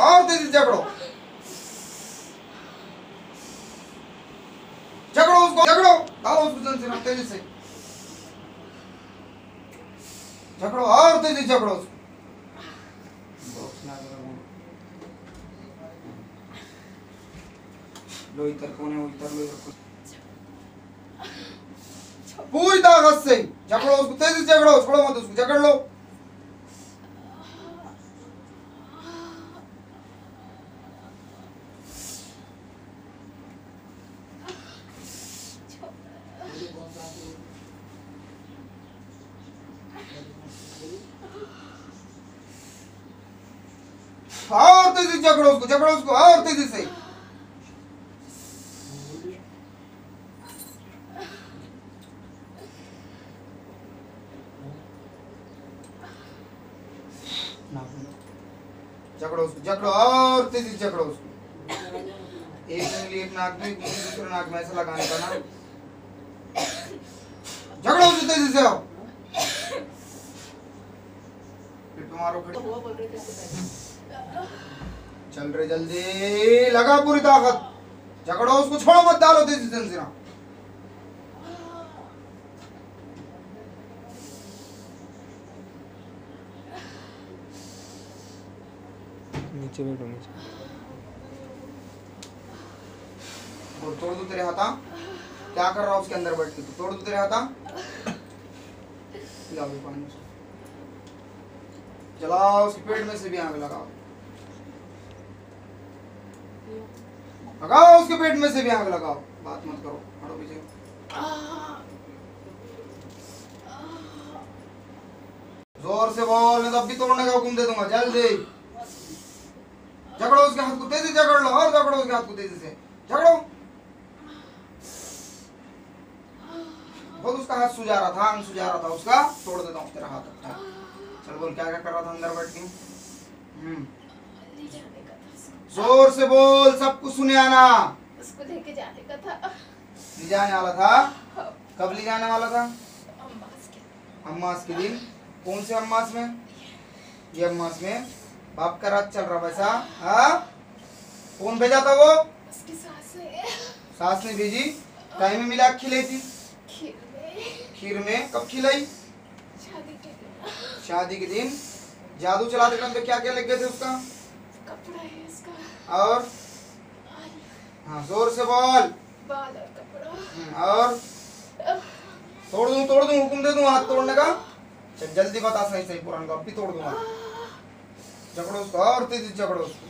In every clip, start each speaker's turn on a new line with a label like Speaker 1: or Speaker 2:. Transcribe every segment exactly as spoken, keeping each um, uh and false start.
Speaker 1: और तेजी से झगड़ो झगड़ो उसको झगड़ो डालो उसको जंजीर में तेजी से झगड़ो और तेजी से झगड़ो उसको लो इधर कौन है वो इधर लो इधर पूरी ताकत से झगड़ो उसको तेजी से झगड़ो छोड़ो मत उसको झगड़ लो और तेजी से झगड़ो उसको झगड़ो उसको और तेजी से झगड़ो उसको झगड़ो और तेजी से झगड़ो उसको एक उंगली एक नाक में दूसरे नाक में ऐसा लगाने का ना झगड़ो उसको तेजी से आओ फिर तुम्हारो खड़े चल रहे जल्दी लगा पूरी ताकत झगड़ो उसको छोड़ो मत डालो तेजी से जंजीर
Speaker 2: नीचे बैठो नीचे
Speaker 1: और तोड़ दो तेरे हाथा क्या कर रहा है उसके अंदर बैठ के तोड़ दो तेरे हाथा लाओ पानी जलाओ उसके पेट में से भी आग लगाओ लगाओ उसके पेट में से भी आग लगाओ बात मत करो हटो पीछे जोर से बोल मैं तब भी तोड़ने का हुक्म दे दूंगा जल्दी झगड़ो उसके हाथ को तेजी से झगड़ लो और झगड़ो उसके हाथ को तेजी से झगड़ो बहुत उसका हाथ सुजा रहा था अंग सुजा रहा था उसका तोड़ देता हूँ तेरा हाथ चल बोल क्या क्या कर रहा था अंदर बैठ के हम्म जोर से बोल सब कुछ सुने आना
Speaker 3: उसको लेके जाने का था
Speaker 1: ले जाने वाला था कब ले जाने वाला था
Speaker 3: अम्मास के
Speaker 1: अम्मास के दिन कौन से अम्मास में ये अम्मास में बाप का राज चल रहा वैसा हाँ कौन भेजा था वो
Speaker 3: उसकी सास है
Speaker 1: सास ने भेजी टाइम में मिला खिलाई थी
Speaker 3: खीर में
Speaker 1: खीर में कब खिलाई
Speaker 3: शादी के दिन
Speaker 1: शादी के दिन जादू चलाते टाइम पे क्या क्या लग गए थे उसका
Speaker 3: कपड़ा है इसका
Speaker 1: और हाँ जोर से बोल
Speaker 3: बाल और कपड़ा
Speaker 1: और तोड़ दूं तोड़ दूं हुक्म दे दूं हाथ तोड़ने का चल जल्दी बता सही सही पुरान का अब भी तोड़ दूंगा झगड़ो उसको और तेजी झगड़ो उसको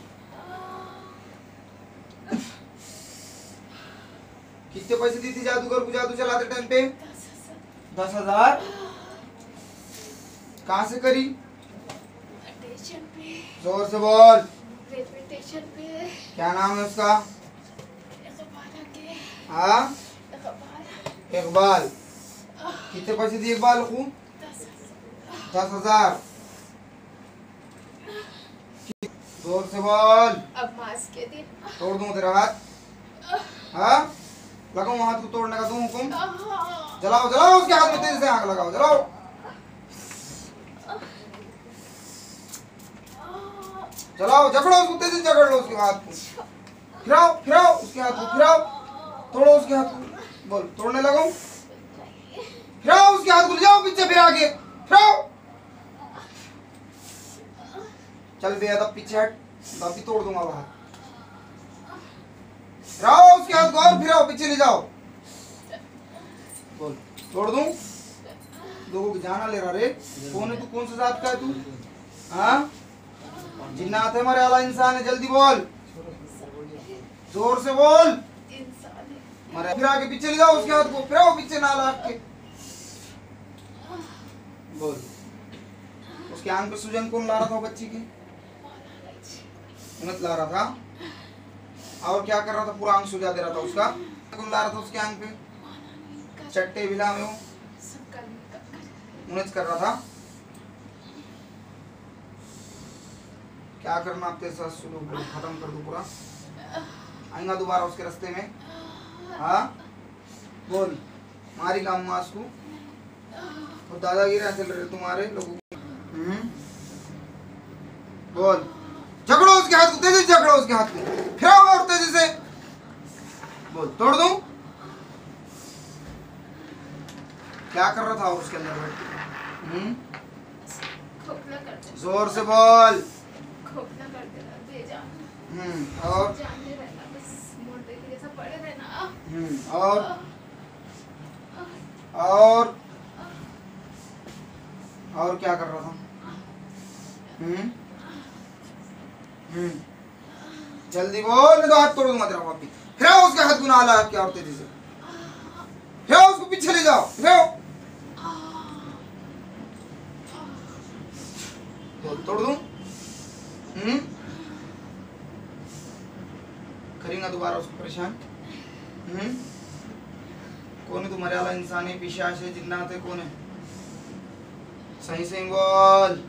Speaker 1: कितने पैसे दी थी जादूगर को जादू चलाते टाइम पे दस हजार कहाँ से करी
Speaker 3: स्टेशन पे
Speaker 1: जोर से बोल
Speaker 3: रेलवे स्टेशन पे
Speaker 1: क्या नाम है उसका
Speaker 3: इकबाल के
Speaker 1: हाँ
Speaker 3: इकबाल
Speaker 1: इकबाल कितने पैसे दिए इकबाल को दस हजार जोर से बोल
Speaker 3: अम्मास के दिन
Speaker 1: तोड़ दूं तेरा हाथ हाँ लगाऊं हाथ को तोड़ने का दूं हुक्म जलाओ जलाओ उसके हाथ में तेजी से आग लगाओ जलाओ जलाओ झगड़ो उसको तेजी से झगड़ लो उसके हाथ को फिराओ फिराओ उसके हाथ को फिराओ तोड़ो उसके हाथ को बोल तोड़ने लगाऊं फिराओ उसके हाथ को ले जाओ पीछे फिरा के फिराओ चल बेअदब पीछे हट तब भी तोड़ दूंगा वहां फिराओ उसके हाथ को और फिराओ पीछे ले जाओ बोल तोड़ दूं लोगों की जाना ले रहा रे कौन है तू कौन सा जात का है तू हाँ जिन्नात है हमारे आला इंसान है जल्दी बोल जोर से बोल
Speaker 3: इंसान है
Speaker 1: मारे फिरा के पीछे ले जाओ उसके हाथ को फिराओ पीछे ना लाग के बोल उसके आंख पे सूजन कौन ला रहा था बच्ची की उन्नत ला रहा था और क्या कर रहा था पूरा आंख सुझा दे रहा था उसका कौन ला रहा था उसके आंख पे चट्टे बिला में वो उन्नत कर रहा था क्या करना आप तेरे साथ सुनो खत्म कर दो पूरा आएगा दोबारा उसके रास्ते में हाँ बोल मारी काम मास को और दादागिरी चल रहे तुम्हारे लोगों बोल झगड़ो उसके हाथ को तेजी से जकड़ो, उसके हाथ को फिराओ और तेजी से बोल, तोड़ दूं? क्या कर रहा था उसके अंदर बैठ के? हम्म
Speaker 3: खोखला कर दे,
Speaker 1: जोर से बोल।
Speaker 3: खोखला कर देना, बेजान
Speaker 1: हम्म और
Speaker 3: जाने रहना, बस मुर्दे के जैसा पड़े रहना।
Speaker 1: हम्म और और और क्या कर रहा था? हम्म हम्म जल्दी बोल, नहीं तो हाथ तोड़ दूंगा तेरा वापस। फिराओ उसके हाथ को, ना ला क्या और तेजी से फिराओ उसको, पीछे ले जाओ, फिराओ। बोल, तोड़ दूं? हम्म करेंगा दोबारा उसको परेशान? हम्म कौन है तुम्हारे वाला इंसान है, पिशाच है, जिन्नात है, कौन है? सही सही बोल।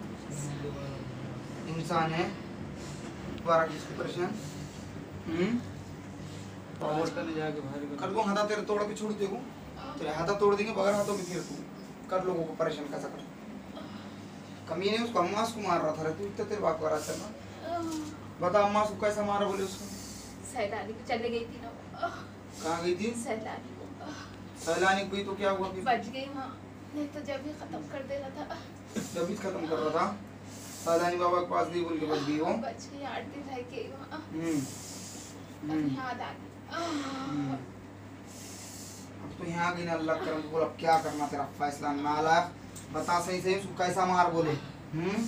Speaker 1: इंसान है, दोबारा किसको परेशान? हम्म
Speaker 2: पावर करने जाके बाहर
Speaker 1: कर दूं हाथा तेरे तोड़ के छोड़ देगो, तेरे हाथा तोड़ देंगे बगैर हाथों के, फिर तू कर लोगों को परेशान कैसा कर? कमी नहीं, उसको अम्मा को मार रहा था रे तू, इतना तेरे बाप का रास्ता ना बता, अम्मा को कैसा मारा बोले उसको?
Speaker 3: सैलानी को चले गई थी ना वो।
Speaker 1: कहाँ गई थी?
Speaker 3: सैलानी को
Speaker 1: सैलानी कोई तो क्या हुआ फिर?
Speaker 3: बच गई वहाँ, नहीं तो जब ही खत्म कर देना था।
Speaker 1: जब भी खत्म कर रहा था सैलानी बाबा के पास गई, बोल के बच गई वो।
Speaker 3: बच गई, आठ दिन रह गई वहाँ।
Speaker 1: हम्म
Speaker 3: अब
Speaker 1: हम्म
Speaker 3: याद आ गई।
Speaker 1: हम्म। अब तो यहाँ गई ना, अल्लाह करम तो बोल, अब क्या करना तेरा फैसला नालायक, बता सही सही उसको कैसा मार बोले? हम्म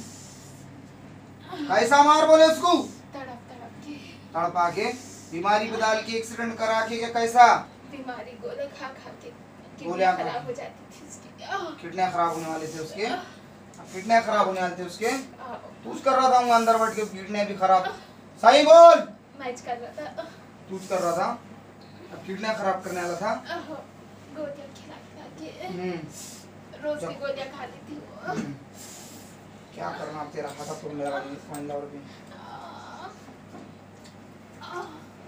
Speaker 1: कैसा मार बोले उसको?
Speaker 3: तड़प तड़प के,
Speaker 1: तड़पा के, बीमारी में डाल के, एक्सीडेंट करा के, क्या कैसा?
Speaker 3: बीमारी गोले खा खा के
Speaker 1: गोले
Speaker 3: किडनी
Speaker 1: खा-
Speaker 3: खराब हो जाती थी उसकी। आह,
Speaker 1: किडनी खराब होने वाले थे उसके, किडनी खराब होने वाले थे उसके।
Speaker 3: आह,
Speaker 1: तूच कर रहा था वहाँ अंदर बैठ के, किडनी भी खराब। सही बोल,
Speaker 3: मैच कर रहा था।
Speaker 1: तूच कर रहा था, अब किडनी खराब करने वाला था।
Speaker 3: आह, गोलियां खिला खिला के
Speaker 1: हम्म
Speaker 3: रोज की गोलियां खाती थी वो।
Speaker 1: हम्म। क्या करना अब तेरा हाथा तोड़ने वाली फाइन लावर भी।
Speaker 3: आह, आह,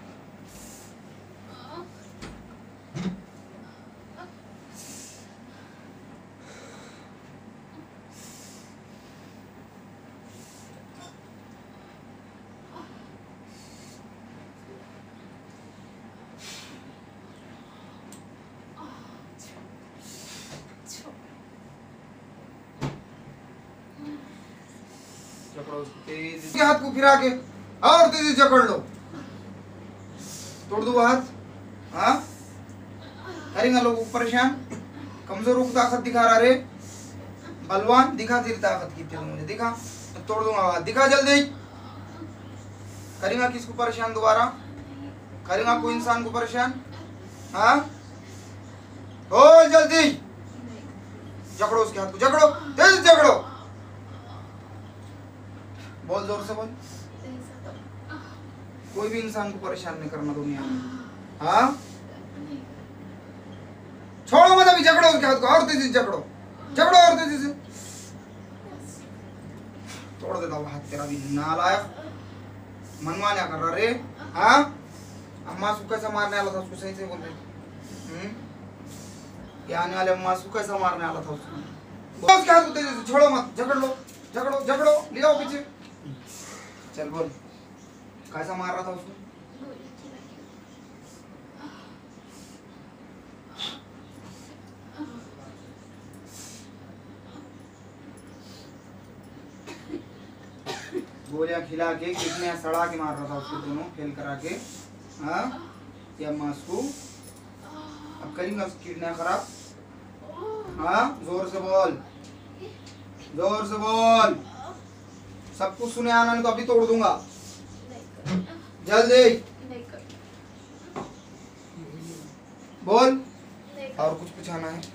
Speaker 3: आह,
Speaker 1: जकड़ो उसको तेजी से, हाथ को फिरा के और तेजी से जकड़ लो, तोड़ दो हाथ। हाँ करेंगे लोग परेशान, कमजोर को ताकत दिखा रहा रे, बलवान दिखा तेरी ताकत कितनी है मुझे दिखा, तो तोड़ दूंगा हाथ, दिखा जल्दी। करेंगा किसको परेशान दोबारा? करेंगा कोई इंसान को परेशान? हाँ हो जल्दी जकड़ो उसके हाथ को, जकड़ो तेज जकड़ो, बोल जोर से बोल। कोई भी इंसान को परेशान नहीं करना दुनिया में। हाँ छोड़ो मत, अभी जकड़ो उसके हाथ को, और तेजी से जकड़ो, जकड़ो और तेजी से, तोड़ देता हूँ हाथ तेरा भी नालायक, मनवा क्या कर रहा रे? हाँ अम्मा को कैसा मारने वाला था उसको, सही से बोल रहे? हम्म क्या आने वाले अम्मा को कैसा मारने वाला था उसको? उसके हाथ को तेजी से, छोड़ो मत, जकड़ लो, झगड़ो झगड़ो, ले आओ पीछे, चल बोल कैसा मार रहा था उसको? गोलियां खिला के, किडनियां सड़ा के मार रहा था उसको, दोनों फेल करा के। हाँ या मास को अब करेंगे उसकी किडनियां खराब। हाँ जोर से बोल, जोर से बोल, सब कुछ सुने आना, नहीं तो अभी तोड़ दूंगा, जल्दी बोल। और कुछ पूछाना है?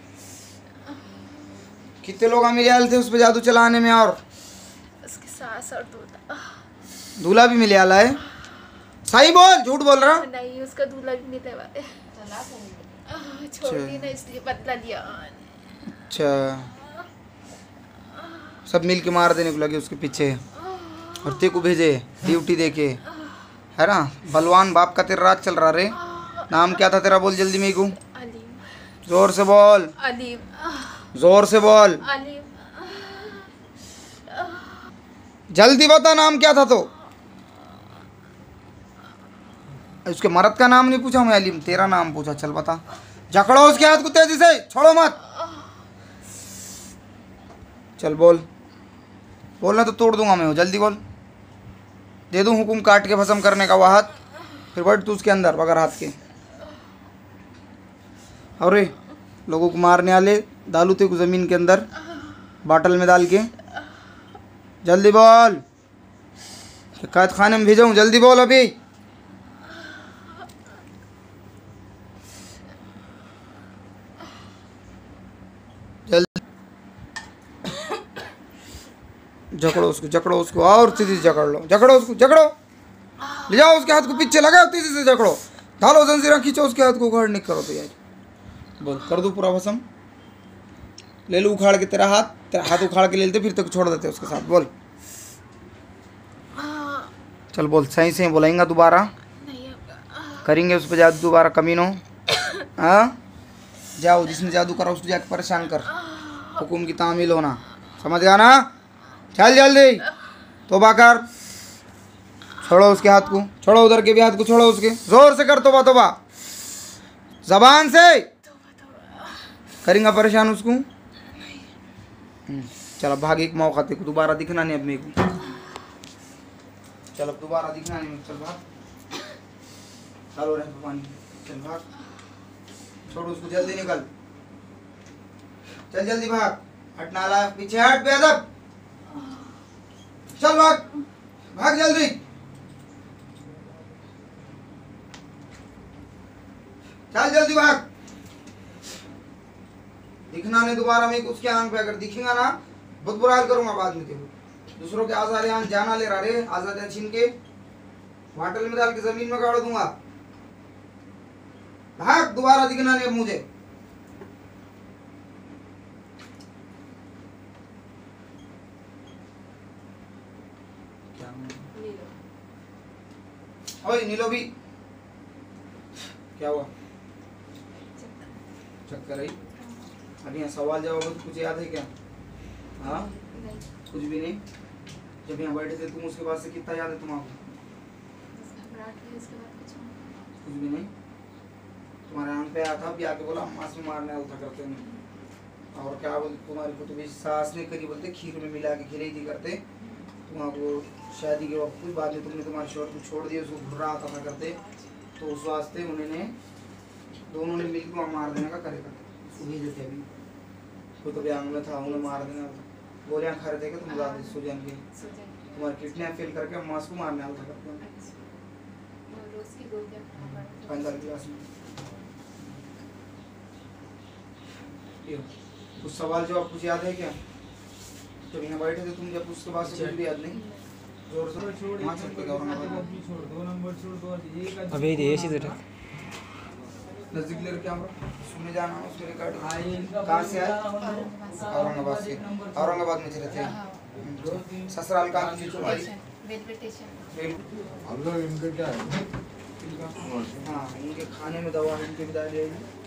Speaker 1: कितने लोग मिले आए थे उस पे जादू चलाने में? और
Speaker 3: उसकी सास और दूल्हा।
Speaker 1: दूल्हा भी मिले आला है? सही बोल, झूठ बोल रहा?
Speaker 3: नहीं, उसका दूल्हा भी मिलने वाले। आह, छोड़ दी ना, इसलिए बदला लिया।
Speaker 1: अच्छा सब मिल के मार देने को लगे उसके पीछे, और ते को भेजे ड्यूटी देके, है ना? बलवान बाप का तेरा राज चल रहा रे। नाम क्या था तेरा? बोल जल्दी मेरे को,
Speaker 3: अलीम।
Speaker 1: जोर से बोल,
Speaker 3: अलीम।
Speaker 1: जोर से बोल,
Speaker 3: अलीम।
Speaker 1: जल्दी बता नाम क्या था? तो उसके मर्द का नाम नहीं पूछा मैं अलीम, तेरा नाम पूछा। चल बता। जकड़ो उसके हाथ को तेजी से, छोड़ो मत। चल बोल, बोलना तो तोड़ दूंगा मैं वो, जल्दी बोल। दे दूं हुकुम काट के भस्म करने का वो हाथ, फिर बैठ तू उसके अंदर बगैर हाथ के। अरे लोगों को मारने वाले डालू तेरे को ज़मीन के अंदर बाटल में डाल के। जल्दी बोल, कैद खाने में भेजाऊँ, जल्दी बोल अभी। जल्दी जकड़ो उसको, जकड़ो उसको और तेजी से जकड़ लो, जकड़ो उसको, जकड़ो, ले जाओ उसके हाथ को पीछे लगाओ, तेजी से जकड़ो, ढालो जंजीरें, खींचो उसके हाथ को, उखाड़ नहीं करो तो यार। बोल, कर दो पूरा भस्म, ले लो उखाड़ के तेरा हाथ, तेरा हाथ उखाड़ के ले लेते फिर तक छोड़ देते उसके साथ। बोल चल बोल, सही से बोलेंगे दोबारा, करेंगे उस पर जादू दोबारा, कमीनो। हाँ जाओ, जिसने जादू करा उसको जाके परेशान कर, हुकुम की तामील होना, समझ गया ना। चल जल्दी तोबा कर, छोड़ो उसके हाथ को, छोड़ो उधर के भी हाथ को, छोड़ो उसके, जोर से कर तोबा, तोबा जबान से करेंगे परेशान उसको। चल अब भाग, एक मौका देखो, दोबारा दिखना नहीं अब मेरे को, चल अब दोबारा दिखना नहीं, चल भाग, चलो रह पानी, चल भाग, छोड़ उसको, जल्दी निकल, चल जल्दी भाग, हटना ला, पीछे हट बेअदब, चल भाग, भाग जल्दी, चल जल्दी भाग, दिखना नहीं दोबारा मैं उसके आंख पे, अगर दिखेगा ना बहुत बुरा हाल करूंगा बाद में तेरे, दूसरों के आजाद जाना ले रहा रे, आजाद छीन के वाटल में डाल के जमीन में गाड़ दूंगा, भाग, दोबारा दिखना नहीं अब मुझे। ओए नीलो भी क्या हुआ, चक्कर आई? अभी यहाँ सवाल जवाब तो कुछ याद है क्या? हाँ कुछ भी नहीं। जब यहाँ बैठे थे तुम उसके बाद से कितना याद है तुम्हारा? कुछ भी नहीं। तुम्हारे आंख पे आया था, अभी आके बोला मांस में मारने उठा करते हैं, और क्या बोलते तुम्हारी को तो भी सास ने करी, बोलते खीर में मिला के खिलाई थी करते तुम्हारा को शादी के वक्त। कुछ बाद में तुमने तुम्हारे शोर को छोड़ दिया, उसको घुर्रा आता था करते, तो उस वास्ते उन्होंने दोनों ने मिलकर वहाँ मार देने का करे करते, भेज देते। अभी कोई तो आंग में था, उन्हें मार देना, गोलियाँ खा रहे थे कि तुम ज़्यादा सूजन के, तुम्हारे किडनी फेल करके मांस को मारने आता करते पंद्रह क्लास में। कुछ सवाल जवाब कुछ याद है क्या? जब यहाँ बैठे थे तुम, जब उसके बाद से कुछ भी याद नहीं? जोर से वहाँ छत पे
Speaker 2: अबे ये सीधे रख,
Speaker 1: नजदीक ले कैमरा, सुनने जाना उसके रिकॉर्ड। कहाँ से आए? औरंगाबाद से। औरंगाबाद में रहते हैं, ससुराल कहाँ की तुम्हारी? हम लोग इनका क्या है? हाँ उनके खाने में दवा, उनके भी डाल जाएगी।